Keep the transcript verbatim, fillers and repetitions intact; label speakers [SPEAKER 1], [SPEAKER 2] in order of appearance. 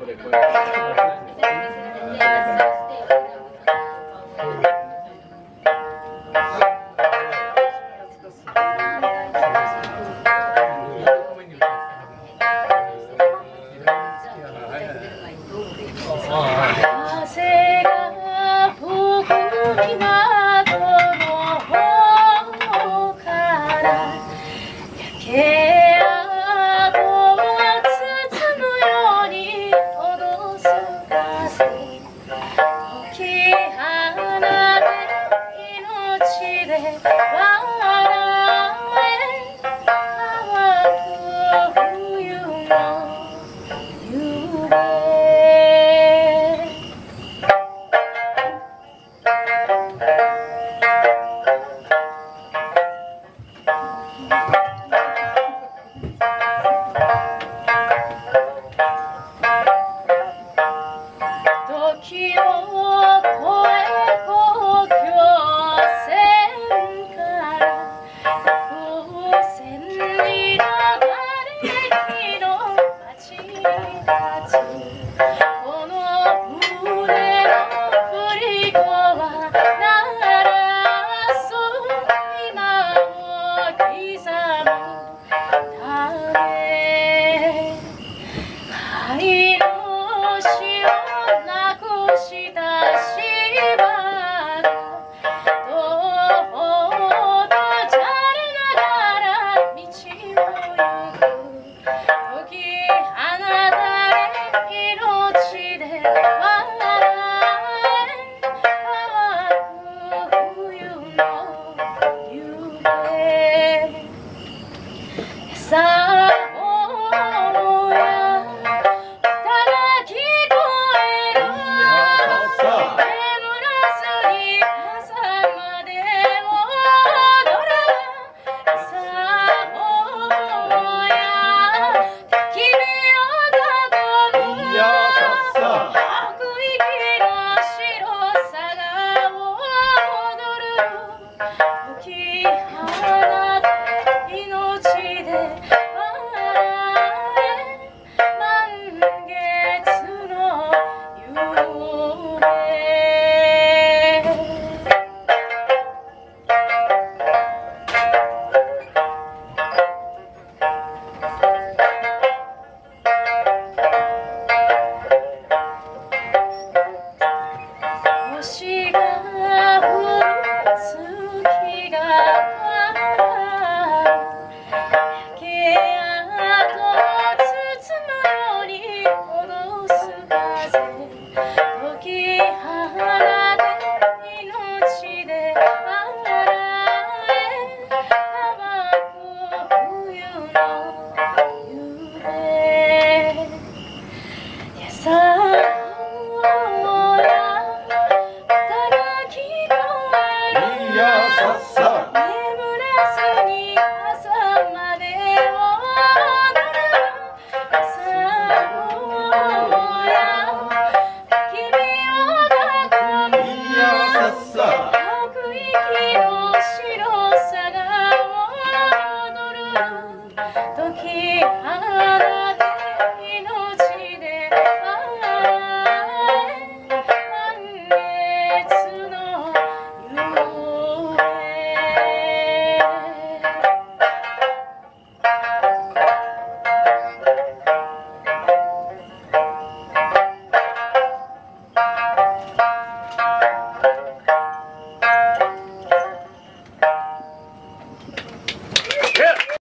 [SPEAKER 1] 風が吹く港の方から焼け跡が包むように脅す風解き放て命で笑え乾く冬の夢時を超え国境線から風船に流れ火の街に立つこの胸の振り子は鳴らす今を刻むため貝の死をなくした芝がどうとじゃれながら道を行く解き放たれ命で笑え乾く冬の夢さあ星が降る月が焼け跡を包むように脅す風解き放て命で笑え乾く冬の夢